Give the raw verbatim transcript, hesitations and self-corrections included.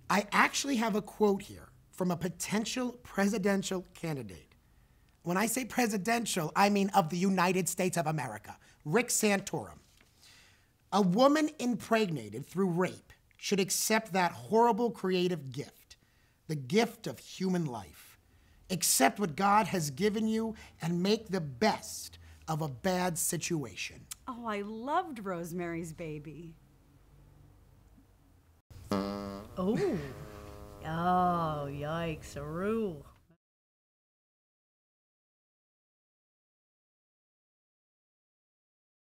I actually have a quote here from a potential presidential candidate. When I say presidential, I mean of the United States of America, Rick Santorum. A woman impregnated through rape should accept that horrible creative gift, the gift of human life. Accept what God has given you and make the best of a bad situation. Oh, I loved Rosemary's Baby. Oh. Oh, yikes, a rule.